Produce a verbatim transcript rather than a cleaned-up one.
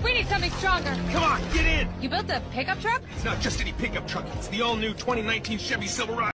We need something stronger. Come on, get in! You built a pickup truck? It's not just any pickup truck. It's the all-new twenty nineteen Chevy Silverado.